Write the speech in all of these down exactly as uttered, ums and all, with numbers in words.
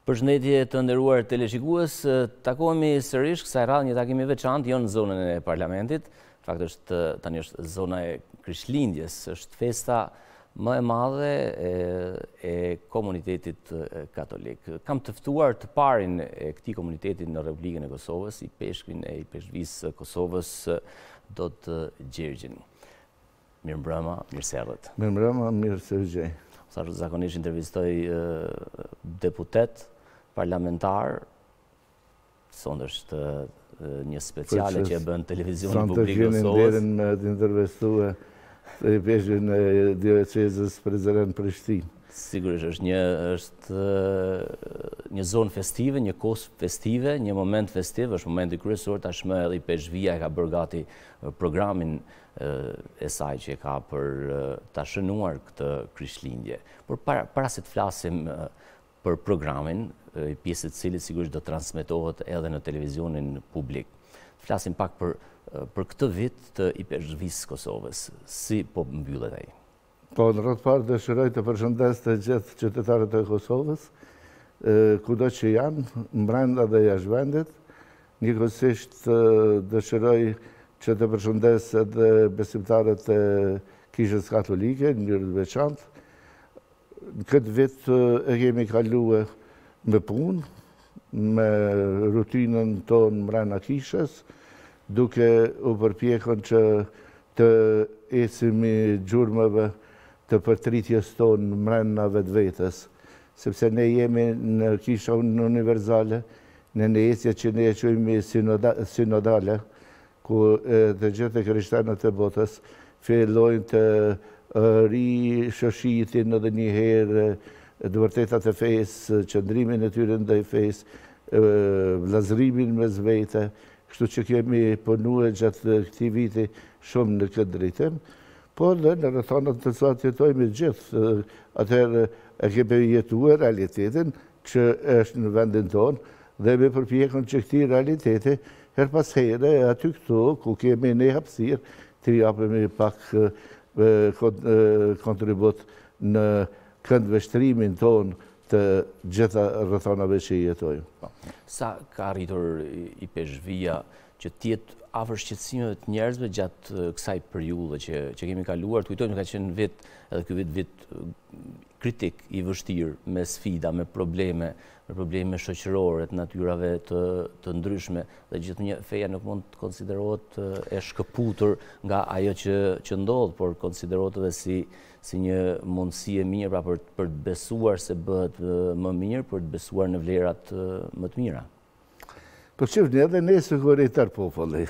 Përshëndetje të nderuar teleshikues, takohemi sërish kësaj radhë një takim i veçantë jo në zonën e parlamentit. Fakt është tani është zona e Krishtlindjes, është festa më e madhe e, e komunitetit katolik. Kam të ftuar të parin e këtij komuniteti në Republikën e Kosovës, i peshkvin e i peshkvisë Kosovës, do të Gjergjin. Mirëmbrëma, mirëserdhët. Mirëmbrëma, mirëserdhje. Sa zakonisht intervistoj deputet, parlamentar, sonde është një speciale që e bën televizioni publik Kosovës. Sonë të keni nderin me të intervistue të i peshkvin e diocezës Prizren Prishtinë. Sigurisht është një është një zonë festive, një kohë festive, një moment festiv, është momenti kryesor, tashmë edhe i Peshkvia e ka bërë gati programin e saj që e ka për ta shënuar këtë Krishtlindje. Por para, para se të flasim për programin, i pjesë të cilit sigurisht do transmetohet edhe në televizionin publik. Flasim pak për, për këtë vit të i Peshkvisë Kosovës. Si po mbyllet ai? Po, në rreth parë dëshiroj të përshëndes të gjithë qytetarët e Kosovës, kudo që janë, brenda dhe jashtë vendit. Njëkohësisht dëshiroj që të përshëndes edhe besimtarët e Kishës Katolike, në mënyrë të veçantë. Në këtë vit e kemi kaluar me punë, me rutinën tonë mbrana Kishës, duke u përpjekur që të ecimi gjurmëve të përtritjes tonë mbrana vetvetes, sepse ne jemi në Kisha universale, në një ecje që ne e quajmë sinodale, ku të gjithë krishterët e botës fillojnë të rishoqitin edhe një herë të vërtetat e fesë, qëndrimin e tyre ndaj fesë, vllazërimin mes vete, kështu që kemi punuar gjatë këtij viti shumë në këtë drejtim. Po dhe në rrethanat të cilat jetojmë gjithë, atëherë e kemi jetuar realitetin që është në vendin tonë dhe me përpjekun që këtij realiteti her pas here aty këtu ku kemi ne hapësirë të japemi pak kontribut në këndvështrimin tonë të gjitha rrethanave që jetojmë. Sa ka arritur i Peshkvia që tjetë afër shqetësimeve të njerëzve gjatë kësaj periudhe që, që kemi kaluar? Të kujtojmë ka qenë vit, edhe ky vit vit kritik, i vështirë, me sfida, me probleme, me probleme shoqërore të natyrave të, të ndryshme, dhe gjithnjë feja nuk mund të konsiderohet e shkëputur nga ajo që, që ndodh, por konsiderohet edhe si, si një mundësi e mirë pra për, për të besuar se bëhet më mirë, për të besuar në vlerat më të mira. Për qëfë një edhe ne siguritar popullit.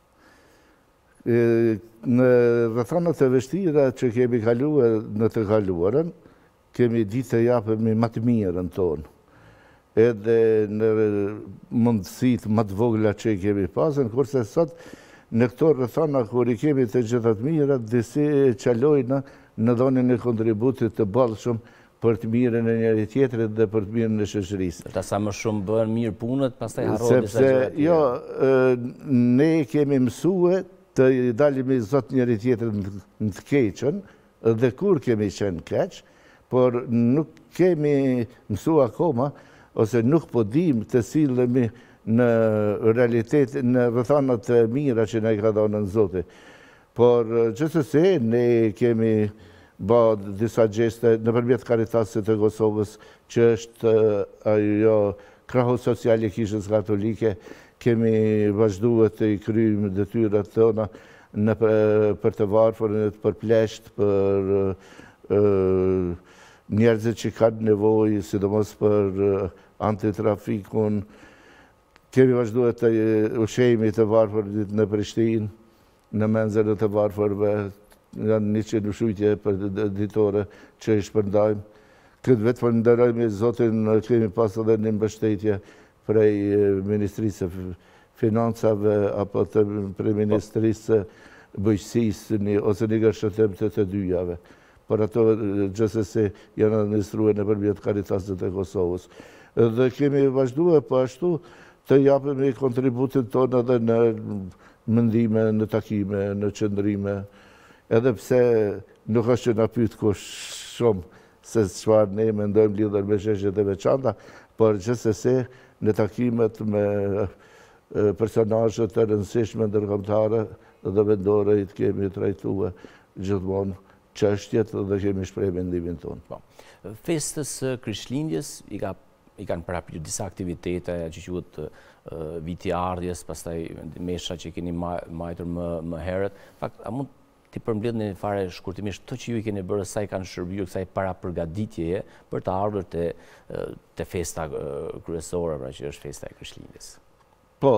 Në rrethanat e vështira që kemi kaluar në të kaluarën, kemi ditë të japemi më të mirën tonë. Edhe në mundësitë më të vogla që kemi pasën, kurse sot në këto rrethana kur i kemi të gjitha të mirat, disi qalojnë në dhënien e kontributit të ballshëm për të mirën e njëri tjetrit dhe për të mirën e shoqërisë. Ta sa më shumë bën mirë punët, pastaj harrohet disa gjëra. Sepse jo, ne kemi mësuar të dalim i Zot njëri tjetrin në të keqën, dhe kur kemi qenë keq, por nuk kemi mësuar akoma, ose nuk po dim të sillemi në realitet, në rrethanat e mira që ne ka dhënë Zoti. Por gjithsesi ne kemi bë disa gjeste nëpërmjet Karitasit të Kosovës, që është ajo krahu social i Kishës Katolike, kemi vazhduar të i kryejmë detyrat tona në për të varfër, për plesht, për uh, njerëzit që kanë nevojë, sidomos për antitrafikun. Kemi vazhduar të ushqejmë të varfërit në Prishtinë, në menzën të varfërve, janë një që ushqytje për ditore që i shpërndajmë. Këtë vetë falenderojmë Zotin, kemi pas edhe një mbështetje prej Ministrisë Financave apo të prej Ministrisë Bujqësisë ose një gërshëtim të të dyjave. Por ato gjithsesi janë administruar nëpërmjet Karitasit të Kosovës. Dhe kemi vazhduar po ashtu të japemi kontributin tonë edhe në mendime, në takime, në qëndrime, edhe pse nuk është që na pyet kush shumë se çfarë ne mendojmë lidhur me çështjet e veçanta, por gjithsesi në takimet me personazhe të rëndësishme ndërkombëtare dhe vendore i të kemi trajtuar gjithmonë çështjet dhe kemi shprehur mendimin tonë. Festës Krishtlindjes i ka i kanë parapër disa aktivitete që quhet viti i ardhjes, pastaj mesha që keni majtur më më herët. Fakt, a mund ti përmbledhni fare shkurtimisht to që ju i keni bërë sa i kanë shërbyer kësaj parapërgatitjeje për të ardhur te te festa kryesore, pra që është festa e Krishtlindjes? Po,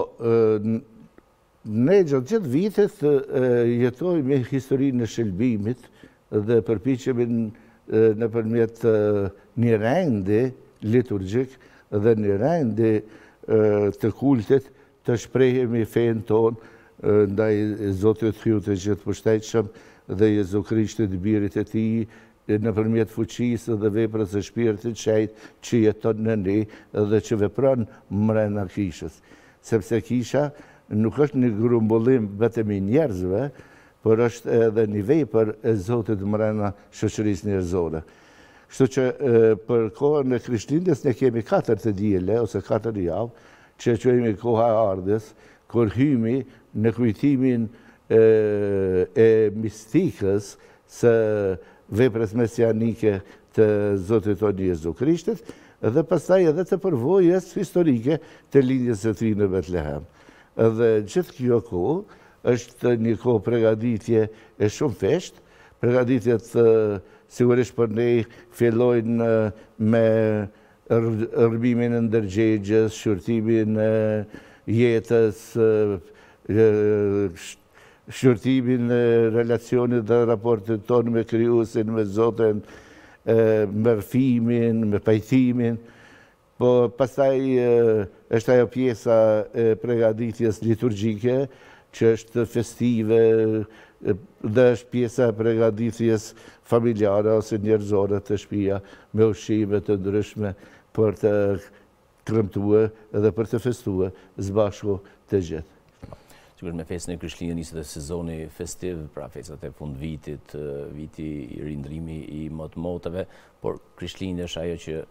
ne gjatë gjithë vitit jetojmë me historinë e shëlbimit dhe përpiqemi nëpërmjet një rendi liturgjik dhe një rendi të kultit të shprehemi fenë tonë ndaj Zotit Hyut të gjithë pushtetshëm dhe Jezu Krishtit birit e tij nëpërmjet fuqisë dhe veprës së Shpirtit Shejt që jeton në ne dhe që vepron mrena kishës. Sepse kisha nuk është një grumbullim vetëm i njerëzve, por është edhe një vepër e Zotit mrena shoqërisë njerëzore. Kështu që për kohën e Krishtlindjes ne kemi katër të diele ose katër javë që quajmë koha e ardhjes, kur hymi në kujtimin e mistikës së veprës mesianike të Zotit tonë Jezu Krishtit dhe pastaj edhe të përvojës historike të lindjes së tij në Betlehem. Dhe gjithë kjo kohë është një kohë përgatitje e shumë fesht, përgatitjet sigurisht për ne fillojnë me rrëbimin e ndërgjegjes, shqyrtimin e jetës, shqyrtimin e relacionit dhe raportit tonë me Krijuesin, me Zotin, me rrëfimin, me pajtimin. Po pastaj është ajo pjesa e përgatitjes liturgjike, që është festive dhe është pjesa e përgatitjes familjare ose njerëzore të shtëpia me ushqime të ndryshme për të kremtuar dhe për të festuar së bashku të gjithë. Sigurisht me festën e Krishtlindjes niset dhe sezoni festiv, pra festat e fundvitit, viti i rindrimi i motmotave, por Krishtlindja është ajo që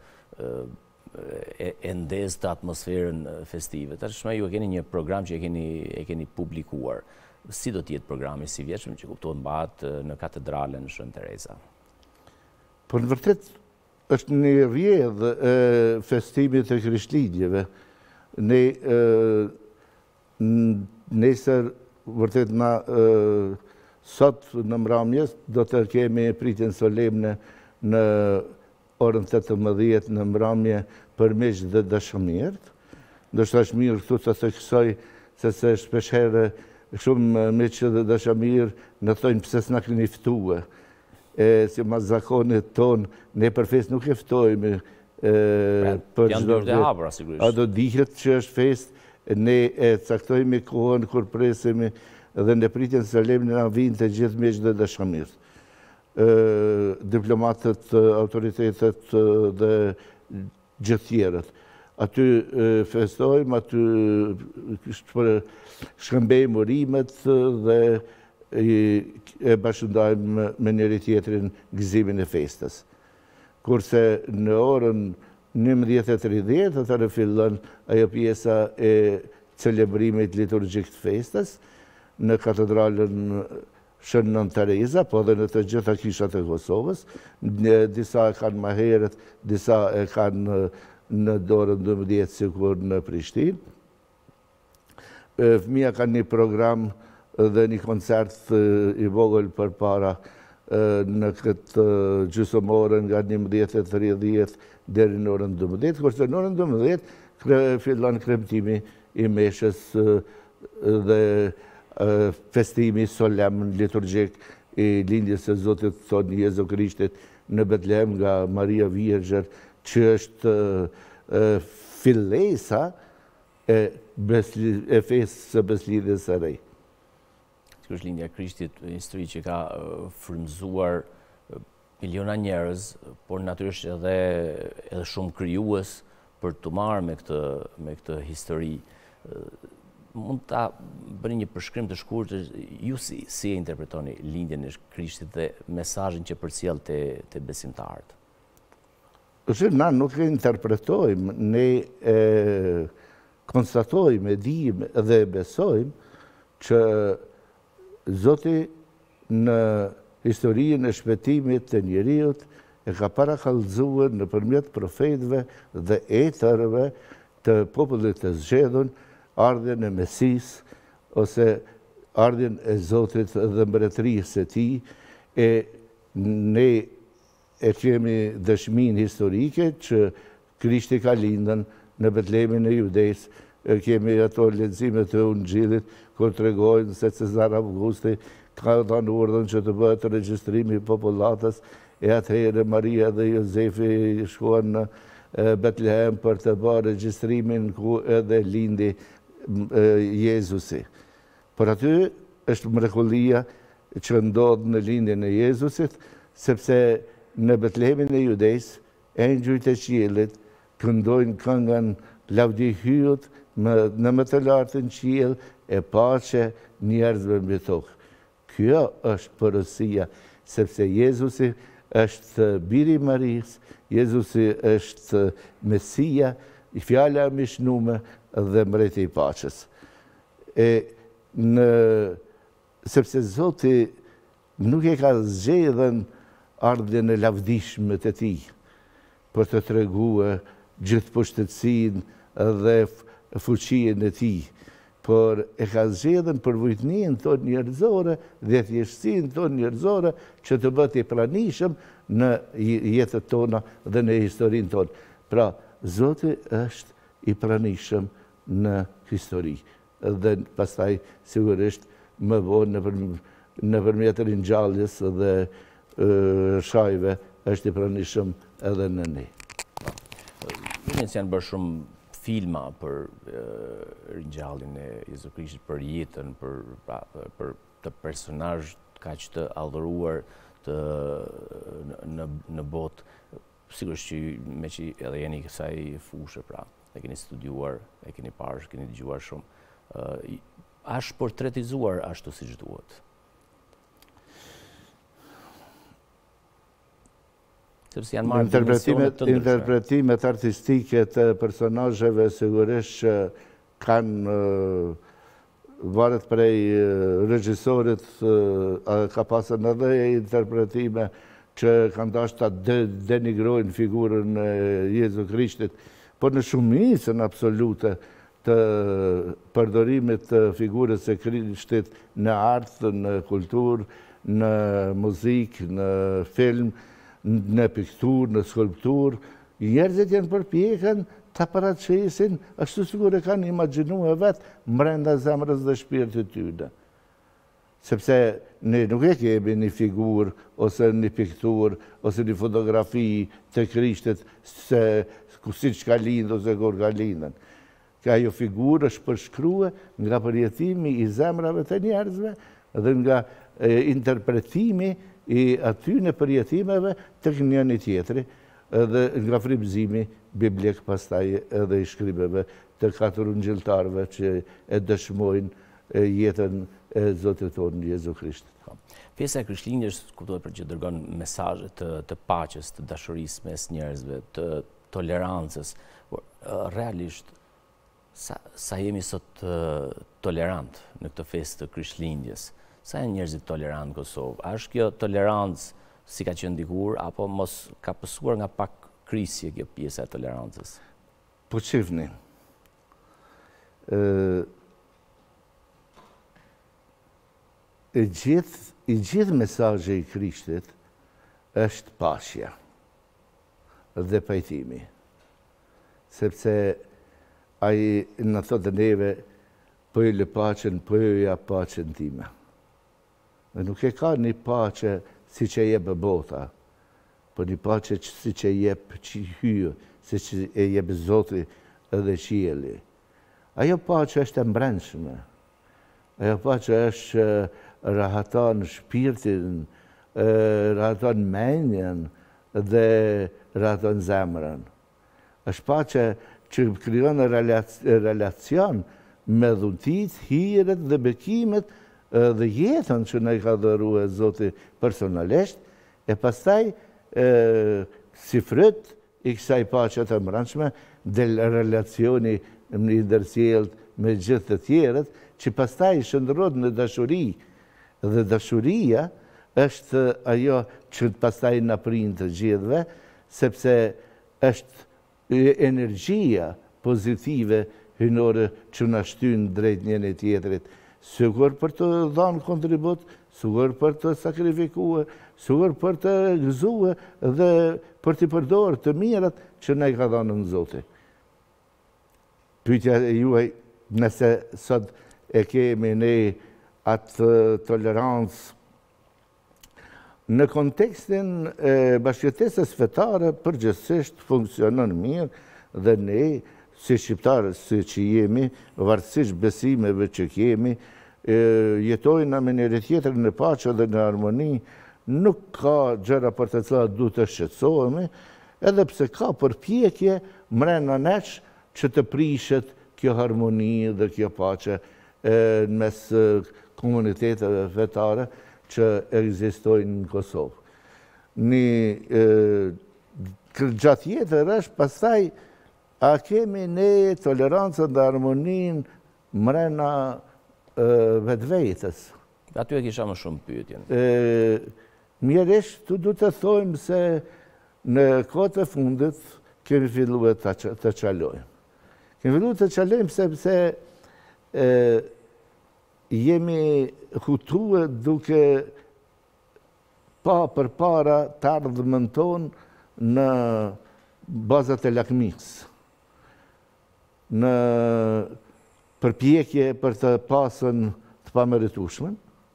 e ndez të atmosferën festive. Tashmë ju keni një program që e keni e keni publikuar. Si do të jetë programi si vjetshëm që kuptohet mbahet në katedralen Shën Tereza? Po në vërtet është një rrjedhë e festimit të Krishtlindjeve. Ne nesër vërtet na sot në mramjes do të kemi pritjen solemne në orën tetëmbëdhjetë në mramje për miq dhe dashamirët. Ndoshta është mirë këtu të theksoj se shpeshherë shumë miq dhe dashamirë në thonë pse s'na keni ftuar. E si mas zakonit ton, ne për fest nuk e ftojmë për çdo vit. A do dihet që është fest, ne e caktojmë kohën kur presemi dhe në pritjen solemne na vinë të gjithë miq dhe dashamirët. Diplomatët, autoritetet dhe gjithë tjerët. Aty festojmë, aty shkëmbejmë urimet dhe e bashkëndajmë me njëri tjetrin gëzimin e festës. Kurse në orën njëmbëdhjetë e tridhjetë atëherë fillon ajo pjesa e celebrimit liturgjik të festës në katedralen Shën Tereza, po dhe në të gjitha kishat e Kosovës. Disa e kanë më herët, disa e kanë në dorën dymbëdhjetë sikur në Prishtinë. Fëmija kanë një program dhe një koncert i vogël përpara në këtë gjysmore nga njëmbëdhjetë e tridhjetë deri në orën dymbëdhjetë, kurse në orën dymbëdhjetë fillon kremtimi i meshës dhe festimi solemn liturgjik i lindjes së Zotit tonë Jezu Krishtit në Betlehem nga Maria Virgjër, që është fillesa e festës së Beslidhjes së Re. Sigurisht lindja e Krishtit, një histori që ka frymëzuar miliona njerëz, por natyrisht edhe edhe shumë krijues për të marrë me këtë me këtë histori. Mund ta bëni një përshkrim të shkurtër, ju si, si e interpretoni lindjen e Krishtit dhe mesazhin që përcjell te te besimtarët? është na nuk e interpretojmë, ne e konstatojmë, e dijmë dhe besojmë që Zoti në historinë e shpëtimit të njeriut e ka parakallëzuar nëpërmjet profetëve dhe etërëve të popullit të zgjedhur ardhjen e Mesisë ose ardhjen e Zotit dhe mbretërisë së tij, e ne e kemi dëshminë historike që Krishti ka lindën në Betlehemin e Judejës. Kemi ato leximet e Ungjillit kur tregojnë se Cezar Augusti ka dhënë urdhën që të bëhet regjistrimi i popullatës, e atëherë Maria dhe Jozefi shkuan në Betlehem për të bërë regjistrimin ku edhe lindi Jezusi. Por aty është mrekullia që ndodh në lindjen e Jezusit, sepse në Betlehemin e Judejës engjujt e qiellit këndojnë këngën Lavdi hyut në më të lartën qiell e paqe njerëzve mbi tokë. Kjo është porësia, sepse Jezusi është biri i Marisë, Jezusi është Mesia, i fjala e mishnume dhe mbreti i paqes. E në sepse Zoti nuk e ka zgjedhën ardhjen e lavdishme të tij për të treguar gjithë pushtëtsinë dhe fuqinë e tij, por e ka zgjedhën për vujtnin tonë njerëzore dhe thjeshtësinë tonë njerëzore që të bëhet i pranishëm në jetën tona dhe në historinë tonë. Pra, Zoti është i pranishëm në histori dhe pastaj sigurisht më vonë nëpërmjet ringjalljes dhe shajve është i pranishëm edhe në ne. Nëse janë bërë shumë filma për ringjalljen e Jezu Krishtit, për jetën, për për të personazh kaq të adhuruar të në në botë, sigurisht që me që edhe jeni kësaj fushë, pra, e keni studiuar, e keni parë, keni dëgjuar shumë. A është portretizuar ashtu siç duhet? Sepse janë marrë dimensionet të ndryshme. Interpretimet artistike të personazheve sigurisht që kanë varet prej regjisorit, ka pasur edhe interpretime që kanë dashur ta denigrojnë figurën e Jezu Krishtit, por në shumicën absolute të përdorimit të figurës së Krishtit në art, në kulturë, në muzikë, në film, në pikturë, në skulpturë, njerëzit janë përpjekën ta paraqesin ashtu sikur e kanë imagjinuar vetë brenda zemrës dhe shpirtit tyre. Sepse ne nuk e kemi një figurë, ose një pikturë, ose një fotografi të Krishtit se siç ka lindur ose kur ka lindur. Ka ajo figurë është përshkruar nga përjetimi i zemrave të njerëzve dhe nga interpretimi i atyne përjetimeve të njëri tjetri dhe nga frymëzimi biblik pastaj edhe i shkribeve të katër ungjilltarëve që e dëshmojnë jetën e Zotit tonë Jezu Krishtit. Pjesa e Krishtlindjes kuptohet për që dërgon mesazhe të, të paqes, të dashurisë mes njerëzve, të tolerancës. Por realisht sa, sa jemi sot uh, tolerant në këtë festë të Krishtlindjes? Sa janë njerëzit tolerant në Kosovë? A është kjo tolerancë si ka qenë dikur, apo mos ka pësuar nga pak krisje kjo pjesa e tolerancës? Po qifni, i gjithë i gjithë mesazhi i Krishtit është paqja dhe pajtimi, sepse ai në thotë neve po i lë paqen, po i ja paqen time. Dhe nuk e ka një paqe si që jep bota, po një paqe si që jep që hyë, si që e jep Zoti edhe qielli. Ajo paqe është e mbrendshme, ajo paqe është rahaton shpirtin, rahaton mendjen dhe rahaton zemrën. Është paqe që krijon relacion me dhuntit, hiret dhe bekimet dhe jetën që ne ka dhëruar Zoti personalisht, e pastaj si fryt i kësaj paqe të mbrëmshme, del relacioni në ndërsjellët me gjithë të tjerët, që pastaj shndërrohet në dashuri. Dhe dashuria është ajo që pastaj na prind të gjithëve, sepse është energjia pozitive hynore që na shtyn drejt njëri tjetrit, sigur për të dhënë kontribut, sigur për të sakrifikuar, sigur për të gëzuar dhe për të përdorur të mirat që na i ka dhënë në Zoti. Pyetja juaj, nëse sot e kemi ne atë tolerancë në kontekstin e bashkëjetesës fetare, përgjithsisht funksionon mirë dhe ne, si shqiptarë, si që jemi, varësisht besimeve që kemi, jetojnë me njëri tjetër në paqe dhe në harmoni, nuk ka gjëra për të cilat duhet të shqetësohemi, edhe pse ka përpjekje mrena nesh që të prishet kjo harmoni dhe kjo paqe në mes komuniteteve fetare që ekzistojnë në Kosovë. Një gjatë jetër është pastaj a kemi ne tolerancën dhe harmonin mrena vetvetes. Aty e kisha më shumë pyetjen. Mjerisht, tu du të thojmë se në kohët e fundit kemi filluar të qalojmë. Kemi filluar të qalojmë sepse jemi hutuar duke pa për para të ardhmën tonë në bazat e lakmisë, në përpjekje për të pasën të pameritueshme,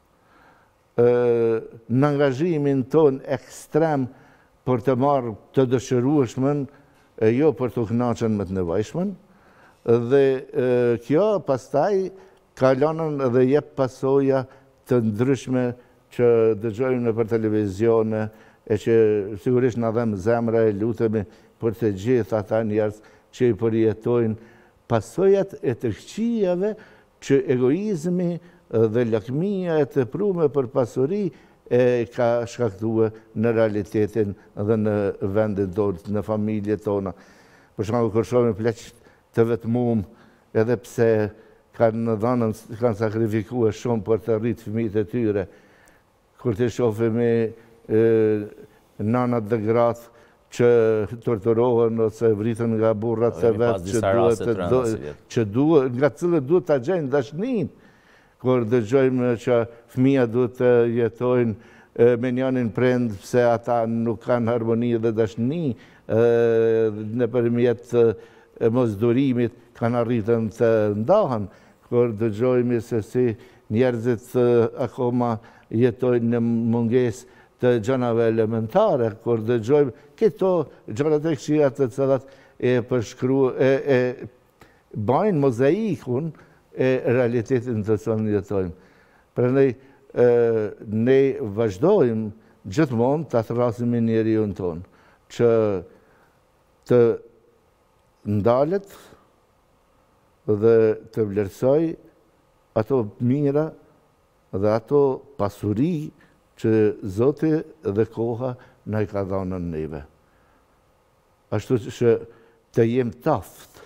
në angazhimin ton ekstrem për të marrë të dëshirueshmen, jo për të kënaqur me të nevojshmen, dhe kjo pastaj ka lënë dhe jep pasoja të ndryshme që dëgjojmë në për televizione, e që sigurisht na dhem zemra e lutemi për të gjithë ata njerëz që i përjetojnë pasojat e të këqijave që egoizmi dhe lakmia e tepruar për pasuri e ka shkaktuar në realitetin dhe në vendin tonë, në familjet tona. Për shembull, kur shohim pleq të vetmuar, edhe pse kanë dhënë, kanë sakrifikuar shumë për të rritë fëmijët e tyre, kur të shohim nanat dhe gratë që torturohen ose vritën nga burrat se vetë që duhet, nga cilët duhet të gjejnë dashnin, kur dëgjojmë që fëmija duhet të jetojnë me njënin prend pse ata nuk kanë harmoni dhe dashni, nëpërmjet mosdurimit kanë arritën të ndahen, kur dëgjojmë se si njerëzit akoma jetojnë në mungesë të gjënave elementare, kur dëgjojmë këto gjërat e këqija të cilat e përshkruajnë, e bajnë mozaikun e realitetin të cilin jetojmë. Prandaj ne vazhdojmë gjithmonë të thrasim njeriun tonë, që të ndalet dhe të vlerësoj ato mira dhe ato pasuri që Zoti dhe koha na i ka dhënë neve. Ashtu që të jem taft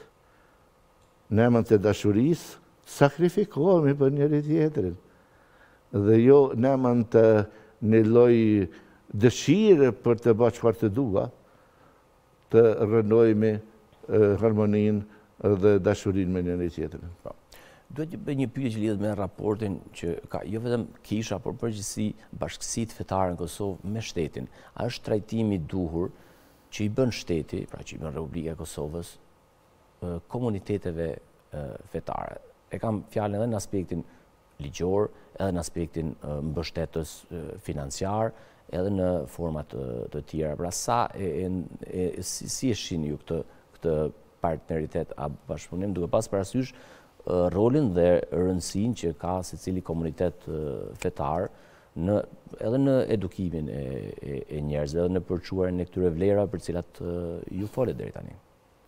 në emër të dashurisë, sakrifikohemi për njëri tjetrin, dhe jo në emër të një lloj dëshire për të bërë çfarë të dua, të rënojmë harmoninë dhe dashurinë me njëri tjetrin. Duhet të bëj një pyetje që lidhet me raportin që ka jo vetëm kisha, por përgjithësi bashkësitë fetare në Kosovë me shtetin. A është trajtimi i duhur që i bën shteti, pra që i bën Republika e Kosovës, komuniteteve fetare? E kam fjalën edhe në aspektin ligjor, edhe në aspektin mbështetës financiar, edhe në format të tjera. Pra sa si e shihni ju këtë këtë partneritet a bashkëpunim, duke pas parasysh rolin dhe rëndësinë që ka secili komunitet fetar edhe në edukimin e njerëzve, edhe në përçuarin e këtyre vlera për cilat ju folet deri tani.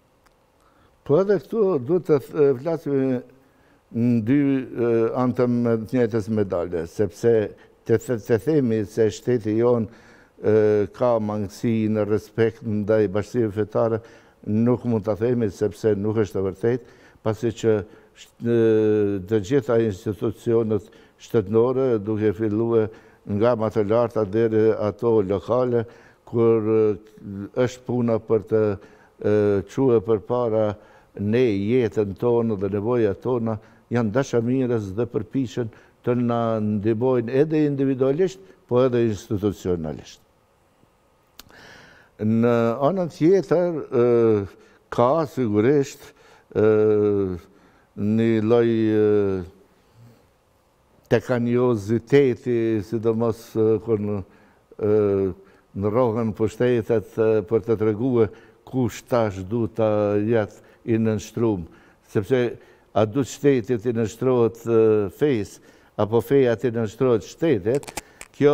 Po edhe këtu duhet të flasim në dy anë të njëjtës medalje, sepse të themi se shteti jonë ka mangësi në respekt ndaj bashkësive fetare, nuk mund të themi sepse nuk është e vërtet, pasi që të gjitha institucionet shtetënore duke filluar nga më të larta deri ato lokale, kur është puna për të quhe përpara ne jetën tonë dhe nevojat tona, janë dashamirës dhe përpiqen të na ndihmojnë edhe individualisht, po edhe institucionalisht. Në anën tjetër, ka sigurisht një lloj tekanjoziteti, sidomos kur në rrogën pushtetet për të treguar kush tash duhet të jetë i nënshtruar, sepse a duhet shteti të nënshtrohet fejs, apo feja të nënshtrohet shtetit, kjo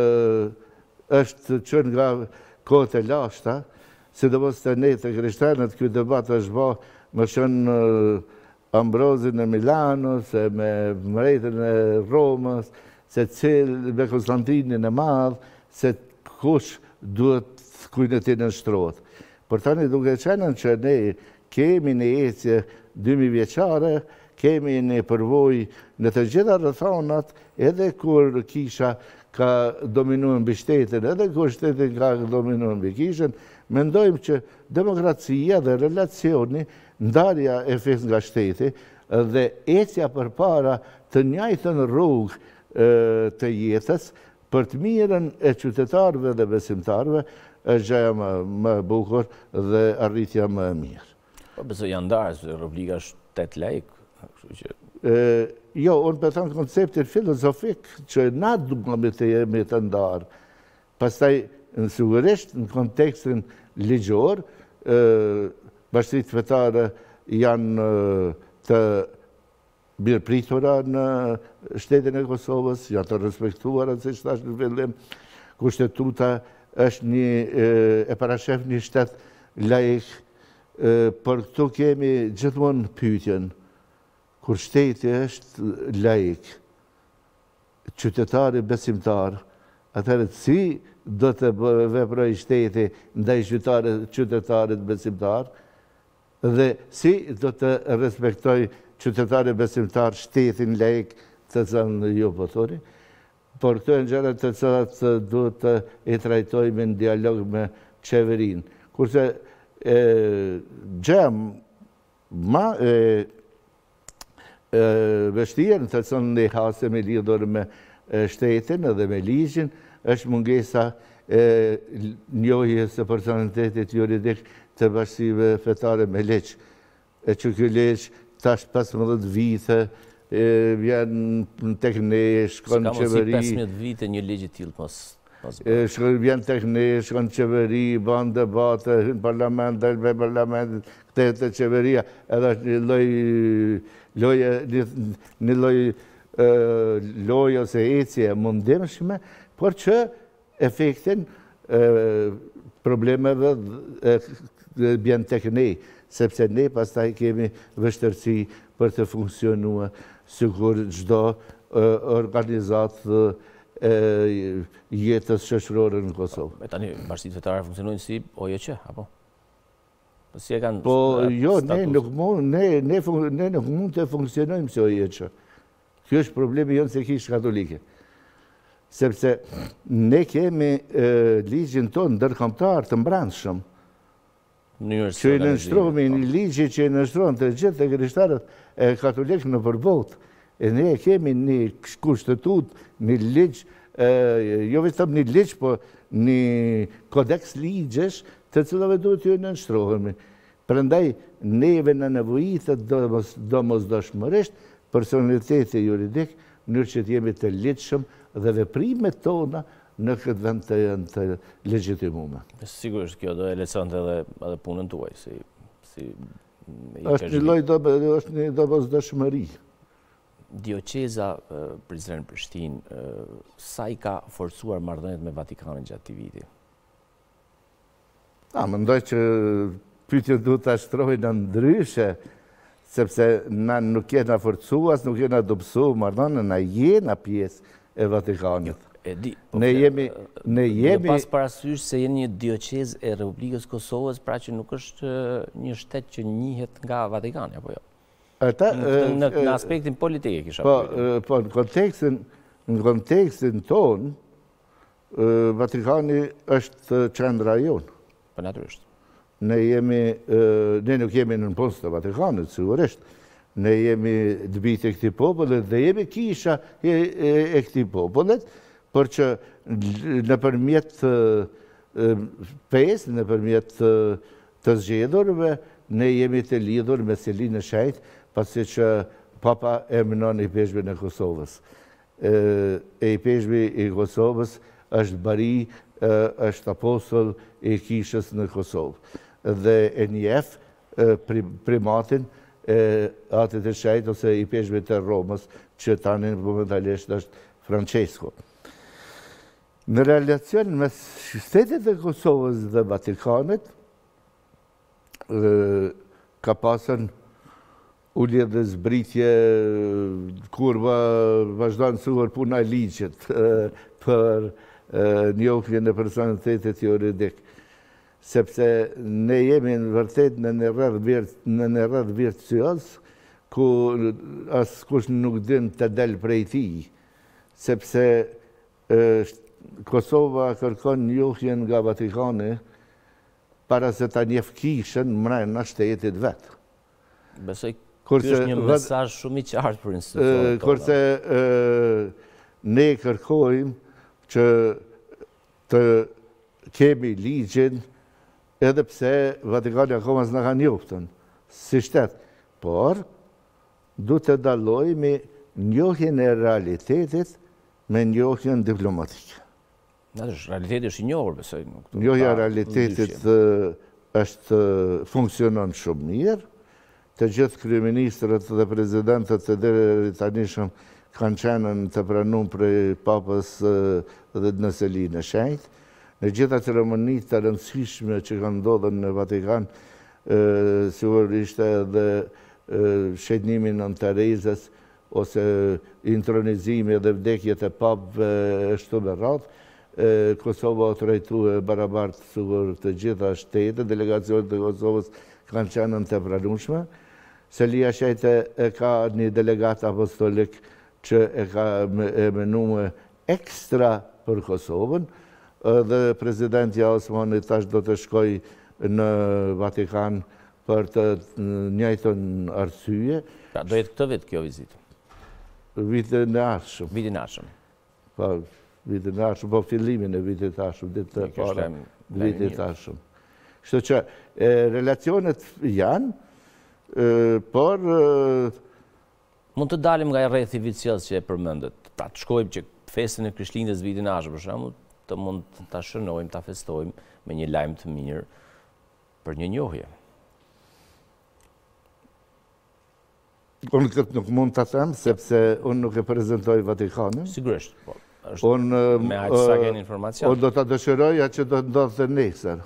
është që nga kohët e lashta, sidomos të ne të krishterët, ky debat është bë më shumë Ambrozin e Milanos, me mbretën e Romës, se cilë me Konstantinin e Madh, se kush duhet kujt të nënshtrohet. Por tani duke qenë që ne kemi një ecje dymi vjeçare, kemi një përvojë në të gjitha rrethonat, edhe kur kisha ka dominuar mbi shtetin, edhe kur shteti ka dominuar mbi kishën, mendojmë që demokracia dhe relacioni, ndarja e fesë nga shteti dhe ecja përpara të njëjtën rrugë të jetës për të mirën e qytetarëve dhe besimtarëve është gjëja më e bukur dhe arritja më e mirë. Po besoj janë ndarë, Republika është tet laik, kështu që jo, unë për thënë konceptin filozofik që na duhet të jemi të ndarë. Pastaj, në sigurisht, në kontekstin ligjor, bashkësitë fetare janë të mirëpritura në shtetin e Kosovës, janë të respektuara, si që thash në fillim. Kushtetuta është një, e parashef një shtet laik, por këtu kemi gjithmonë pyetjen, kur shteti është laik, qytetari besimtar, atëherë si do të veprojë shteti ndaj qytetarit besimtar, dhe si do të respektojë qytetari besimtar shtetin laik të cilën ju po thoni, por këto janë gjëra të cilat duhet të i trajtojmë në dialog me qeverinë. Kurse gjëja ma e vështirë të cilën ne hasemi lidhur me shtetin edhe me ligjin, është mungesa e njohjes së personalitetit juridik të bashkësive fetare me ligj. E që ky ligj tash pesëmbëdhjetë vite vjen tek ne, shkon në qeveri. Ska mos i pesëmbëdhjetë vite një ligj i tillë mos. Vjen tek ne, shkon në qeveri, bën debate, hyn parlament, dal me parlament, kthehet te qeveria, edhe është një lloj loje, një lloj loje ose ecje mundimshme, por që efektin problemeve bjen tek ne, sepse ne pastaj kemi vështirësi për të funksionuar sikur çdo organizatë jetës shoqërore në Kosovë. Me tani bashkësitë fetare funksionojnë si O J Q, apo? Po si e kanë Po jo, ne nuk mund, ne ne ne nuk mund të funksionojmë si O J Q. Ky është problemi jonë se kishë katolike. Sepse ne kemi ligjin tonë ndërkombëtar të mbrëmshëm, që i nënshtrohemi një ligji që i nënshtrohen të gjithë të krishterët e katolikë në përbot. E ne kemi një kushtetut, një ligj, jo vetëm një ligj, po një kodeks ligjesh të cilave duhet ju nënshtrohemi. Prandaj neve në nevojitet domosdoshmërisht personaliteti juridik, në mënyrë që të jemi të ligjshëm dhe veprimet tona në këtë vend të janë të legjitimume. Sigurisht kjo do e lehtësonte edhe punën tuaj, si si është një lloj është një domosdoshmëri. Dioqeza Prizren Prishtinë, sa i ka forcuar marrëdhëniet me Vatikanin gjatë këtij viti? A, mendoj që pyetjet duhet ta shtrojnë ndryshe, sepse na nuk jena forcuas, nuk jena dobësuar marrëdhënien, na jena pjesë e Vatikanit. E di, Ne jemi... Ne jemi... pas parasysh se jeni një dioqez e Republikës Kosovës, pra që nuk është një shtet që njihet nga Vatikani, apo jo? Ata, në, në aspektin politik e kisha po, pyetën. po, në kontekstin, në kontekstin ton, Vatikani është qendra jonë. Po natyrisht. Ne jemi, ne nuk jemi në post të Vatikanit, sigurisht. Ne jemi dbit e këti popullet dhe jemi kisha e, e, e këti popullet, për që në përmjet pes, në përmjet të zgjedhurve, ne jemi të lidhur me Selinë Shajt, pasi që Papa e mënon i peshve në Kosovës. E i peshve i Kosovës është bari, është apostoll i kishës në Kosovë. Dhe e njef primatin e atit e Shajt ose i peshve të Romës, që tani momentalisht është Francesco. Në relacion me shtetet e Kosovës dhe Vatikanit, ka pasën ullje dhe zbritje kur vazhdojnë suhër puna e ligjit për njohjen e personalitetit juridik. Sepse ne jemi në vërtet në një rrëdh virtuos, ku as kush nuk din të del prej tij. Sepse Kosova kërkon njohjen nga Vatikani para se ta njeh kishën mbrojnë shtetit vet. Besoj ky është një mesazh shumë i qartë për institucionet tona. Kurse ne kërkojmë që të kemi ligjin, edhe pse Vatikani akoma s'na ka njoftën si shtet, por du të dallojmë njohjen e realitetit me njohjen diplomatike. Realiteti është i njohur, besoj. Njohja e realitetit është funksionon shumë mirë. Të gjithë kryeministrat dhe prezidentët të deri tanishëm kanë qenë të pranuar prej Papës dhe në Selinë Shajt. Në gjitha ceremonitë të rëndësishme që kanë ndodhur në Vatikan, sigurisht edhe shënjimi Nën Terezës ose intronizimi dhe vdekjet e papëve ashtu me radhë, Kosova o trajtue barabartë sigur të gjitha shtetet, delegacionet e Kosovës kanë qenë të pranueshme. Selia Shajt e ka një delegat apostolik që e ka menuar ekstra për Kosovën, dhe prezidenti Osmani tash do të shkoj në Vatikan për të njëjtën arsye. Pra, do jetë këtë vit kjo vizitë? Vitin e ardhshëm. Vitin e ardhshëm. Po, vitin e ardhshëm, po fillimin e vitit të ardhshëm, ditë të para vitit të ardhshëm. Kështu që relacionet janë, por... Mund të dalim nga e rrethi vicioz që e përmendet. Pra të shkojmë që festën e Krishtlindjes vitin e ardhshëm, për shembull, të mund ta shënojmë, ta festojmë me një lajm të mirë për një njohje. Unë këtë nuk mund të them, sepse unë nuk e prezentoj Vatikanin. Sigurisht, po. është me aq sa keni informacion. Unë do të dëshiroja që do të ndodhë të nesër.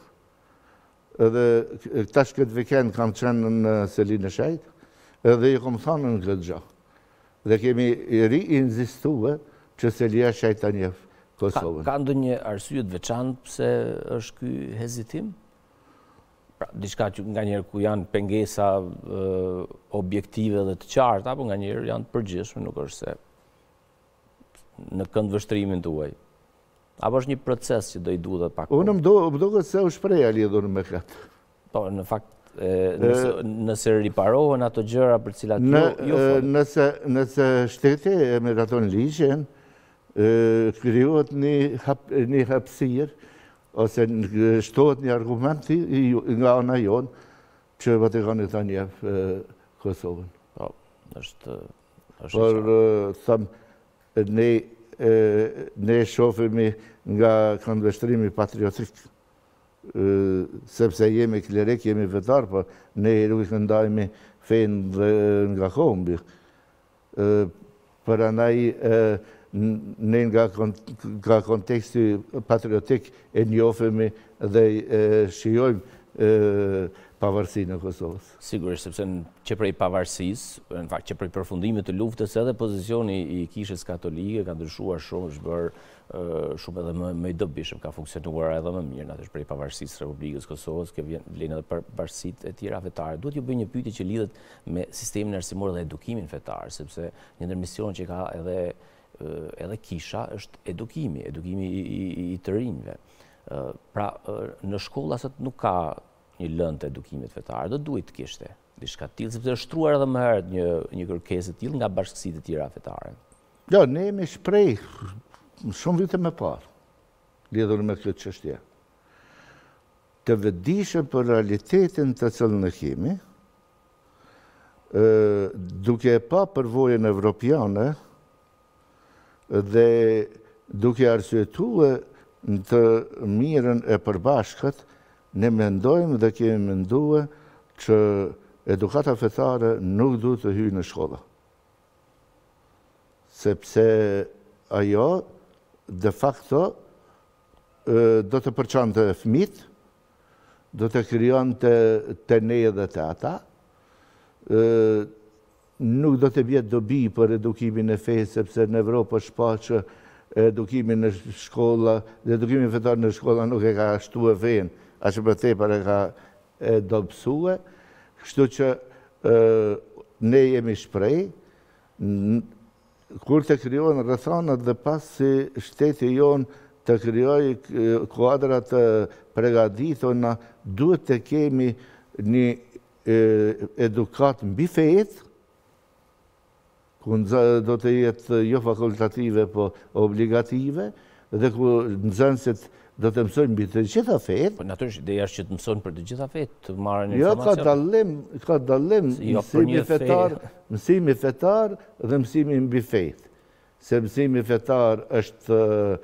Edhe tash këtë vikend kam qenë në Selinë Shajt, edhe i kom thonë në këtë gjë. Dhe kemi ri-inzistuar që Selia Shajt ta njeh Kosovën. Ka ndonjë arsye të veçantë pse është ky hezitim? Pra, diçka që nganjëherë ku janë pengesa objektive dhe të qarta, apo nganjëherë janë të përgjithshme, nuk është se në këndvështrimin tuaj. Apo është një proces që do i duhet pak. Unë më duket se u shpreha lidhur me këtë. Po, në fakt, nëse riparohen ato gjëra për cilat jo nëse nëse shteti e miraton ligjin, krijohet një hapësirë ose shtohet një argument nga ana jonë që Vatikani ta njeh Kosovën. Po, është Por them ne ne shohemi nga këndvështrimi patriotik, sepse jemi klerik, jemi vetar, po ne nuk i këndajmë fenë nga kombi. Për andaj ne nga konteksti patriotik e njohemi dhe shijojmë pavarësinë e Kosovës. Sigurisht, sepse që prej pavarësisë, në fakt që prej përfundimit të luftës edhe pozicioni i Kishës Katolike ka ndryshuar shumë, është bërë shumë edhe më, më i dobishëm, ka funksionuar edhe më mirë, natyrisht prej pavarësisë Republikës Kosovës, që vjen vlen edhe pavarësitë e tjera fetare. Duhet ju bëj një pyetje që lidhet me sistemin arsimor dhe edukimin fetar, sepse një ndër misionet që ka edhe edhe Kisha është edukimi, edukimi i, i, i të rinjve. Pra, në shkolla sot nuk ka një lëndë të edukimit fetar, do duhet të kishte diçka të tillë, sepse është shtruar edhe më herët një, një kërkesë të tillë nga bashkësitë e tjera fetare. Jo, ne jemi shpreh shumë vite më parë, lidhur me këtë çështje. Të vëdijshëm për realitetin të cilën e kemi, duke pa përvojën evropiane dhe duke arsyetuar në të mirën e përbashkët, ne mendojmë dhe kemi menduar që edukata fetare nuk duhet të hyjë në shkolla. Sepse ajo, de facto, do të përçante fëmijët, do të krijonte të ne dhe të ata, nuk do të bjetë dobi për edukimin e fesë, sepse në Evropë është pa që edukimin në shkolla, edukimin fetar në shkolla nuk e ka shtu e fenë, a që për tepër e ka dobësue, kështu që ne jemi shprej, kur të kryohen rrethanat dhe pas si shteti jonë të kryoj kuadrat të pregaditona, duhet të kemi një edukat mbi fejt, ku do të jetë jo fakultative, po obligative, dhe ku nxënësit do të mësojnë mbi të gjitha fejt. Po natyrisht ideja është që të mësojnë për të gjitha fejt, të marrin Jo, informacion. ka dallim, ka dallim mësimi fetar, mësimi fetar dhe mësimi mbi fejt. Se mësimi fetar është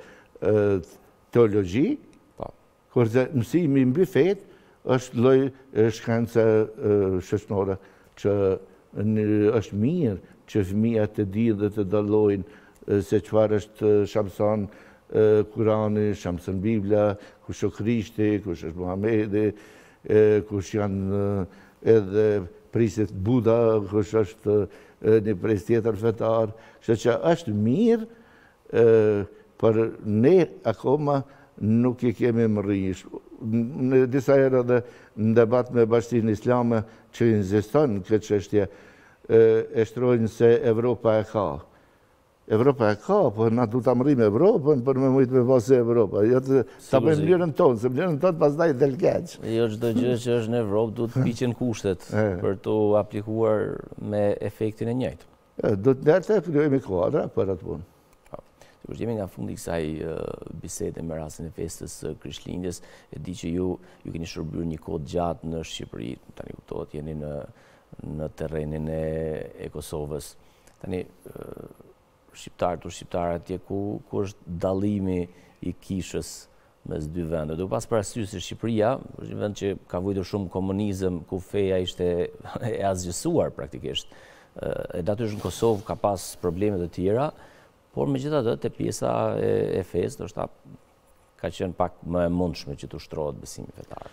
teologji, kurse mësimi mbi fejt është lloj shkence shoqërore që është mirë që fëmijët të dinë dhe të dallojnë se çfarë është Shamson Kurani, Shamson Bibla, kush është Krishti, kush është Muhamedi, kush janë edhe priset Buda, kush është një pres tjetër fetar, kështu që është mirë, por ne akoma nuk i kemi mërrish. Në disa herë edhe në debat me Bashkinë Islame që inziston në këtë çështje, e shtrojnë se Evropa e ka. Evropa e ka, po na du ta mërrim Evropën për me mujtë me pasë Evropa. Jo të ta bëjmë mënyrën tonë, se mënyrën tonë pastaj del keq. Jo çdo gjë që është në Evropë duhet të piqen kushtet për të aplikuar me efektin e njëjtë. Do të ndërte të krijojmë kuadra për atë punë. Kur jemi nga fundi kësaj bisede me rastin e festës Krishtlindjes, e di që ju ju keni shërbyer një kohë gjatë në Shqipëri, tani kuptohet jeni në në terrenin e, e Kosovës. Tani shqiptarët u shqiptarë atje ku ku është dallimi i Kishës mes dy vendeve. Do pas parasysh se Shqipëria është një vend që ka vujtur shumë komunizëm, ku feja ishte e asgjësuar praktikisht. E natyrisht në Kosovë ka pas probleme të tjera, por megjithatë te pjesa e, e fesë ndoshta ka qenë pak më e mundshme që të ushtrohet besimi fetar.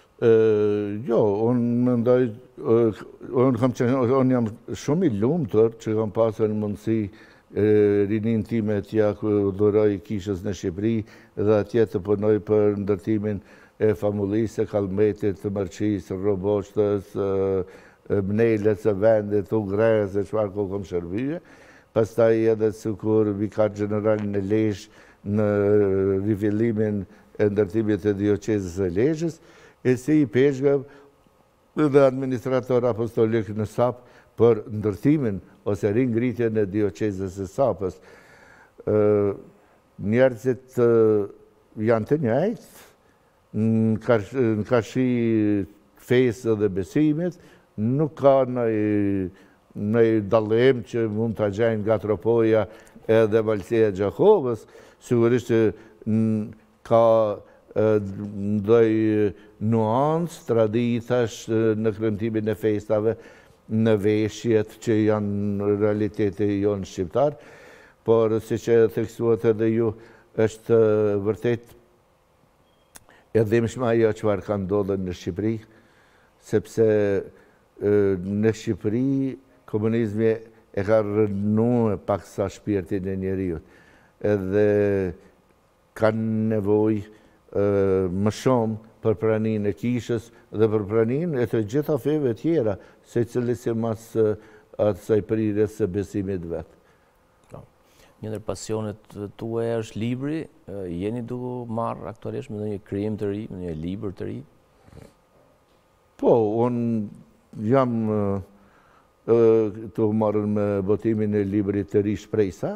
Jo, unë mendoj, unë kam qenë, unë jam shumë i lumtur që kam pasur mundësi rinin time tja ku dhuroj Kishës në Shqipëri dhe atje të punoj për ndërtimin e famullisë, Kalmetit, Mërqisë, Roboqtës, Mnelës së vendit, Ugres, e çfarë ku kom shërbye. Pastaj edhe sikur vikar general në Lezhë në rifillimin e ndërtimit të dioqezës së Lezhës, e si i peshgëv dhe administrator apostolik në Sap për ndërtimin ose ringritjen e dioqezës së Sapës. Njerëzit janë të njëjtë, në kashi fesë dhe besimit, nuk ka në dallim që mund të gjejnë nga Tropoja edhe Valësia e Gjakovës, sigurisht që ka ndoj nuancë, traditash në kremtimin e festave, në veshjet që janë realiteti jonë shqiptar, por si që theksuat edhe ju, është vërtet e dhimbshme ajo çfarë ka ndodhur në Shqipëri, sepse në Shqipëri komunizmi e ka rënuar paksa shpirtin e njeriut, edhe kanë nevojë më shumë për praninë e kishës dhe për praninë e të gjitha feve tjera, secili sipas asaj prirjes së besimit vet. Një ndër pasionet tuaja është libri, jeni duke marrë aktualisht me ndonjë krijim të ri, me një libër të ri? Po, unë jam të marrën me botimin e librit të ri Shpresa,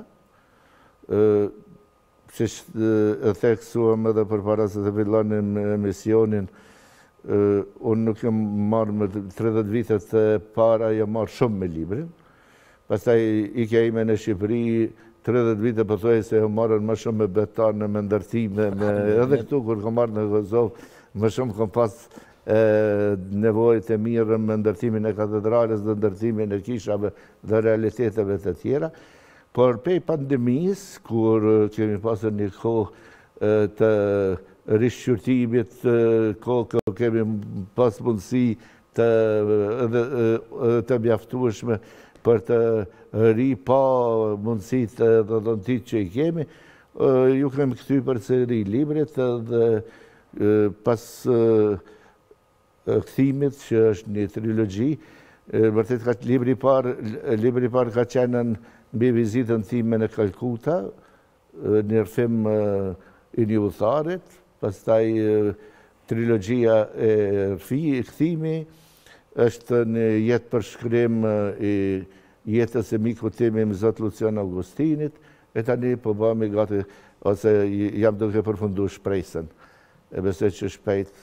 që e theksuam edhe përpara se të fillonim emisionin, unë nuk jam marrë me tridhjetë vitet e para, jam marrë shumë me librin, pastaj ikja ime në Shqipëri, tridhjetë vite pëthoj se jam marrën më shumë me betane, me ndërtime, edhe këtu kur kam marrë në Kosovë, më shumë kam pas nevojët e mirë me ndërtimin e katedrales dhe ndërtimin e kishave dhe realiteteve të tjera. Por pej pandemisë, kur kemi pasur një kohë të rishqyrtimit, kohë kë kemi pas mundësi të mjaftueshme për të ri pa mundësit dhe dhëntit që i kemi, ju kemi këty për sëri librit dhe pas këthimit që është një trilogji, vërtet ka libri parë, libri parë ka qenë në mbi vizitën time në Kalkuta, një rrëfim i një utharit, pastaj trilogjia e këthimi, është një jetë përshkrim i jetës e miku timi më Zot Lucian Augustinit, e tani po bëmi gati, ose jam duke përfundu Shpresën. E besoj që shpejt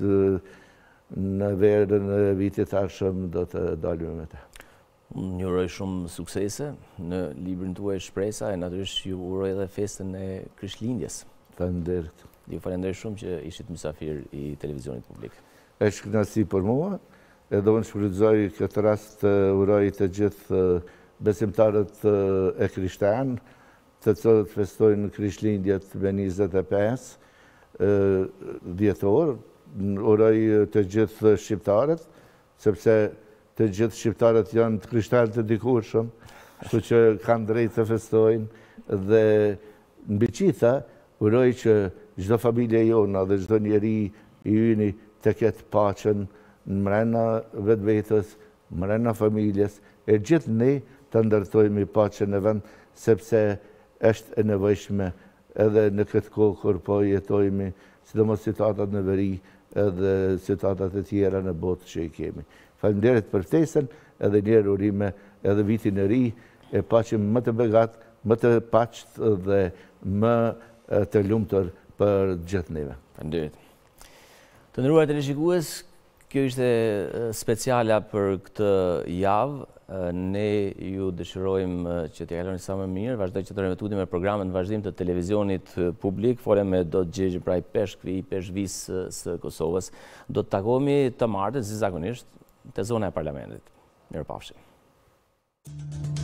në verën e vitit arshëm do të dalim me te. Një uroj shumë suksese në librin tuaj Shpresa, e natyrisht ju uroj edhe festën e Krishtlindjes. Faleminderit. Ju falenderoj shumë që ishit mysafir i televizionit publik. Është kënaqësi për mua, edhe unë shfrytëzoj këtë rast të uroj të gjithë besimtarët e krishterë, të cilët festojnë Krishtlindjet me njëzet e pesë dhjetor, uroj të gjithë shqiptarët, sepse të gjithë shqiptarët janë të krishterë të dikurshëm, kështu që kanë drejtë të festojnë dhe mbi gjitha uroj që çdo familje jona dhe çdo njeri i yni të ketë paqen në mrena vetvetes, mrena familjes, e gjithë ne të ndërtojmë paqen e vend, sepse është e nevojshme edhe në këtë kohë kur po jetojmë, sidomos situatat në veri edhe situatat e tjera në botë që i kemi. Faleminderit për ftesën, edhe njerë urime edhe vitin e ri, e paqim më të begat, më të paqt dhe më të lumtur për gjithë neve. Faleminderit. Të nderuar teleshikues, kjo ishte speciala për këtë javë. Ne ju dëshirojmë që t'ja kaloni sa më mirë, vazhdoj që të rëmetudi me programet në vazhdim të televizionit publik, folem me do të gjegjë praj peshkvi, peshvis së Kosovës. Do të takomi të martën, si zakonisht, të zona e parlamentit. Mirë pafshim.